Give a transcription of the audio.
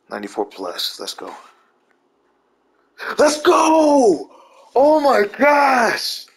94 plus. Let's go. Let's go! Oh my gosh!